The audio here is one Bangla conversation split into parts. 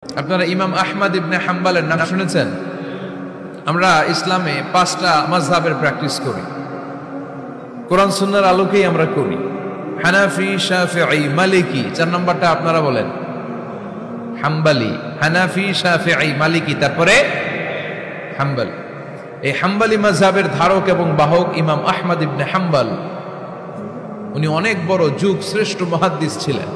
আপনারা ইমাম আহমদ ইবনে হাম্বলের নাম শুনেছেন? আমরা ইসলামে 5টা মাযহাবের প্র্যাকটিস করি, কোরআন সুন্নাহর আলোকেই আমরা করি। হানাফি, শাফিঈ, মালিকি। 4 নম্বরটা আপনারা বলেন। হাম্বলি, হানাফি, শাফিঈ, মালিকি, তারপরে হাম্বল। এই হাম্বলি মাযহাবের ধারক এবং বাহক ইমাম আহমদ ইবনে হাম্বল। উনি অনেক বড় যুগ শ্রেষ্ঠ মুহাদ্দিস ছিলেন।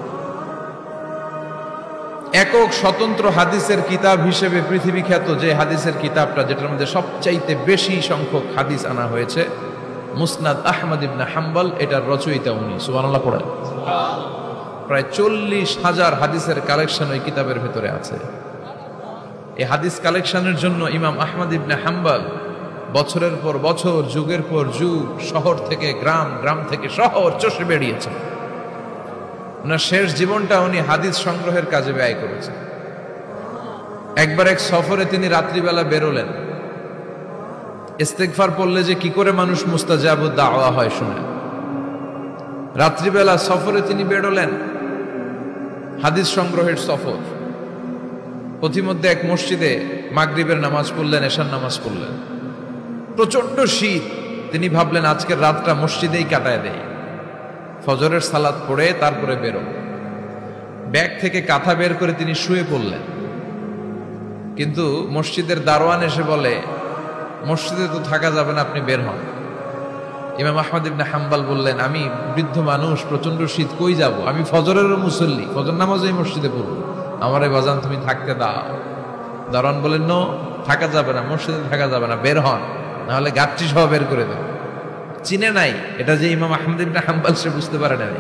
একক স্বতন্ত্র হাদিসের কিতাব হিসেবে পৃথিবী খ্যাত যে হাদিসের কিতাবটা, যেটার মধ্যে সবচাইতে বেশি সংখ্যক হাদিস আনা হয়েছে, মুসনাদ আহমদ ইবনে হাম্বল, এটার রচয়িতা উনি। সুবহানাল্লাহ পড়েন। প্রায় 40,000 হাদিসের কালেকশন ওই কিতাবের ভেতরে আছে। এই হাদিস কালেকশনের জন্য ইমাম আহমদ ইবনে হাম্বল বছরের পর বছর, যুগের পর যুগ, শহর থেকে গ্রাম, গ্রাম থেকে শহর চষে বেরিয়েছেন। ওনার শেষ জীবনটা উনি হাদিস সংগ্রহের কাজে ব্যয় করেছেন। একবার এক সফরে তিনি রাত্রিবেলা বেরোলেন। ইস্তেগফার পড়লে যে কি করে মানুষ মুস্তাজাবুদ দাওয়া হয় শুনেন। রাত্রিবেলা সফরে তিনি বেরোলেন, হাদিস সংগ্রহের সফর। পথিমধ্যে এক মসজিদে মাগরিবের নামাজ পড়লেন, এশার নামাজ পড়লেন। প্রচন্ড শীত। তিনি ভাবলেন আজকের রাতটা মসজিদেই কাটায় দেয়, ফজরের সালাত পড়ে তারপরে বেরো। ব্যাগ থেকে কাঁথা বের করে তিনি শুয়ে পড়লেন। কিন্তু মসজিদের দারোয়ান এসে বলে, মসজিদে তো থাকা যাবে না, আপনি বের হন। ইমাম আহমদ ইবনে হাম্বল বললেন, আমি বৃদ্ধ মানুষ, প্রচন্ড শীত, কই যাব? আমি ফজরেরও মুসল্লি, ফজর নামাজই মসজিদে পড়ব, আমারে বাজান তুমি থাকতে দাও। দারোয়ান বলেন, নো, থাকা যাবে না, মসজিদে থাকা যাবে না, বের হন, নাহলে গাঠটি সহ বের করে দেব। চিনে নাই এটা যে ইমাম আহমদ ইবনে হাম্বল, সে বুঝতে পারে নাই।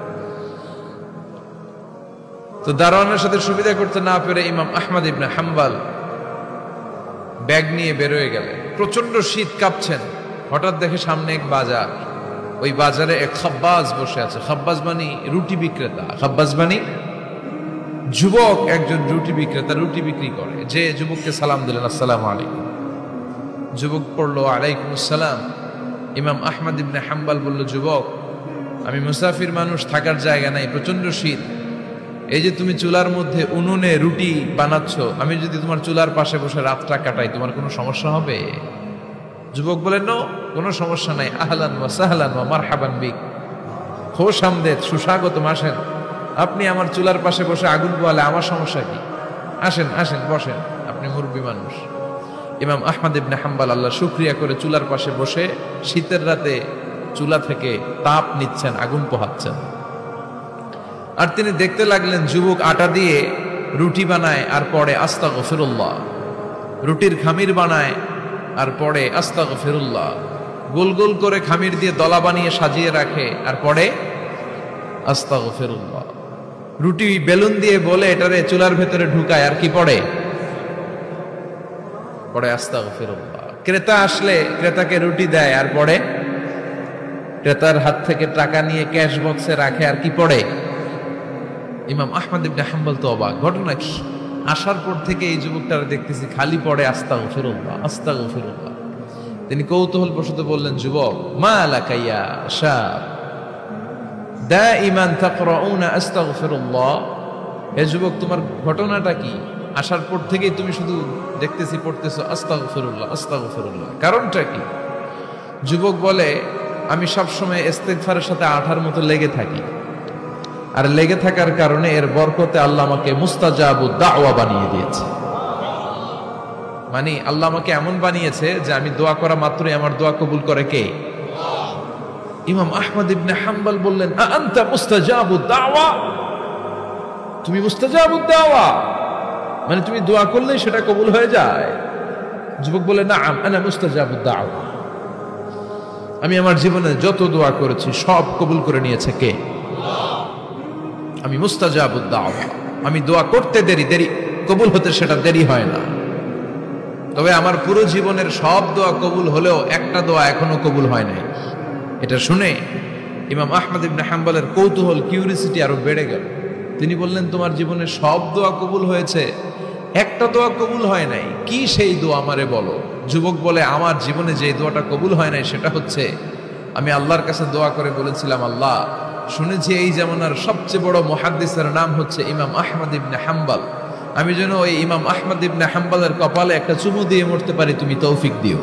তো দারোয়ানের সাথে সুবিধা করতে না পেরে ইমাম আহমদ ইবনে হাম্বল ব্যাগ নিয়ে বের হয়ে গেলেন। প্রচন্ড শীত, কাঁপছেন। হঠাৎ দেখে সামনে এক বাজার। ওই বাজারে এক খাব্বাজ বসে আছে। খাব্বাজ মানে রুটি বিক্রেতা। খাব্বাজ মানে যুবক, একজন রুটি বিক্রেতা, রুটি বিক্রি করে। যে যুবককে সালাম দিলেন, আসসালামু আলাইকুম। যুবক পড়লো, আলাইকুম আসসালাম। ইমাম আহমদ ইবনে হাম্বল বলল, যুবক, আমি মুসাফির মানুষ, থাকার জায়গা নাই, প্রচন্ড শীত। এই যে তুমি চুলার মধ্যে উনুনে রুটি বানাচ্ছ, আমি যদি তোমার চুলার পাশে বসে রাতটা কাটাই, তোমার কোনো সমস্যা হবে? যুবক বলেন, নো, কোনো সমস্যা নাই। আহলান ওয়া সাহলান ওয়া মারহাবান বিক, খোশ আমদেদ, সুস্বাগতম, আসেন। আপনি আমার চুলার পাশে বসে আগুন পোয়ালে আমার সমস্যা কি? আসেন, আসেন, বসেন, আপনি মুরব্বী মানুষ। ইমাম আহমদ ইবনে হাম্বল আল্লাহ শুকরিয়া করে চুলার পাশে বসে শীতের রাতে চুলা থেকে তাপ নিচ্ছেন, আগুন পোহাচ্ছেন। আর তিনি দেখতে লাগলেন যুবক আটা দিয়ে রুটি বানায় আর পড়ে আস্তাগফিরুল্লাহ, রুটির খামির বানায় আর পড়ে আস্তাগফিরুল্লাহ, গোল গোল করে খামির দিয়ে দলা বানিয়ে সাজিয়ে রাখে আর পড়ে আস্তাগফিরুল্লাহ। রুটি বেলুন দিয়ে বলে এটারে চুলার ভেতরে ঢুকায় আর কি পড়ে আস্তাগফিরুল্লাহ। ক্রেতা আসলে ক্রেতাকে রুটি দেয় আর পড়ে, ক্রেতার হাত থেকে টাকা নিয়ে ক্যাশ বক্সে রাখে আর কি পড়ে। ইমাম আহমদ ইবনে হাম্বল তো অবাক, ঘটনা কি? আসার পর থেকে এই যুবকটারে দেখতেছি খালি পড়ে আস্তাগফিরুল্লাহ, আস্তাগফিরুল্লাহ। তিনি কৌতূহলবশত বললেন, যুবক, মা লাকা ইয়া শাব দাইমান তাকরাউনা আস্তাগফিরুল্লাহ। হে যুবক, তোমার ঘটনাটা কি? আসার পর থেকেই তুমি শুধু দেখতেছি পড়তেছো আস্তাগফিরুল্লাহ, আস্তাগফিরুল্লাহ, কারণটা কি? যুবক বলে, আমি সবসময় ইস্তেগফারের সাথে আঠার মতো লেগে থাকি, আর লেগে থাকার কারণে এর বরকতে আল্লাহ আমাকে মুস্তাজাবুদ দাওয়া বানিয়ে দিয়েছে। মানে আল্লাহ আমাকে এমন বানিয়েছে যে আমি দোয়া করা মাত্রই আমার দোয়া কবুল করে কে? ইমাম আহমদ ইবনে হাম্বল বললেন, আনতা মুস্তাজাবুদ দাওয়া, তুমি মুস্তাজাবুদ দাওয়া, মানে তুমি দোয়া করলেই সেটা কবুল হয়ে যায়? যুবক বলে, না, আনা মুস্তাজাবুদ দাওয়া, আমি আমার জীবনে যত দোয়া করেছি সব কবুল করে নিয়েছে কে? আমি মুস্তাজাবুদ দাওয়া, আমি দোয়া করতে দেরি, কবুল হতে সেটা দেরি হয় না। তবে আমার পুরো জীবনের সব দোয়া কবুল হলেও একটা দোয়া এখনো কবুল হয় নাই। এটা শুনে ইমাম আহমদ ইবনে হাম্বলের কৌতূহল, কিউরিসিটি আরো বেড়ে গেল। তিনি বললেন, তোমার জীবনে সব দোয়া কবুল হয়েছে, একটা দোয়া কবুল হয় নাই, কি সেই দোয়া আমারে বলো। যুবক বলে, আমার জীবনে যে দোয়াটা কবুল হয় নাই সেটা হচ্ছে, আমি আল্লাহর কাছে দোয়া করে বলেছিলাম, আল্লাহ, শুনেছি এই জামানার সবচেয়ে বড় মুহাদ্দিসের নাম হচ্ছে ইমাম আহমদ ইবনে হাম্বল, আমি যেন ওই ইমাম আহমদ ইবনে হাম্বলের কপালে একটা চুমু দিয়ে মরতে পারি, তুমি তৌফিক দিও।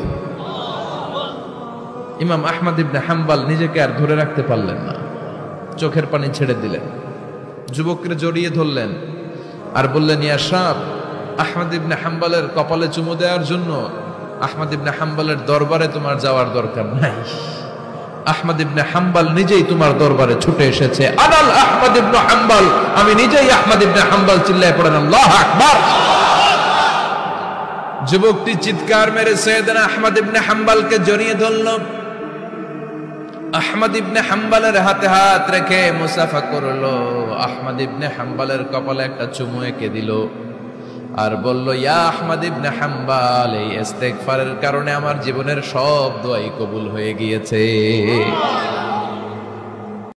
ইমাম আহমদ ইবনে হাম্বল নিজেকে আর ধরে রাখতে পারলেন না, চোখের পানি ছেড়ে দিলেন, যুবককে জড়িয়ে ধরলেন আর বললেন, ইয়া শাব, আহমদ ইবনে হাম্বলের কপালে চুমু দেওয়ার জন্য আহমদ ইবনে হাম্বলের দরবারে তোমার যাওয়ার দরকার নাই, আহমদ ইবনে হাম্বল নিজেই তোমার দরবারে ছুটে এসেছে। আনাল আহমদ ইবনে হাম্বল, আমি নিজেই আহমদ ইবনে হাম্বল। চিল্লায় পড়েন আল্লাহু আকবার। যুবকটি চিৎকার মেরে সাইয়েদনা আহমদ ইবনে হাম্বলকে জড়িয়ে ধরল। আহমদ ইবনে হাম্বলের হাতে হাত রেখে মুসাফা করলো, আহমদ ইবনে হাম্বলের কপালে একটা চুমু এঁকে দিল আর বলল, ইয়া আহমদ ইবনে হাম্বল, এই ইস্তেগফারের কারণে আমার জীবনের সব দোয়াই কবুল হয়ে গিয়েছে।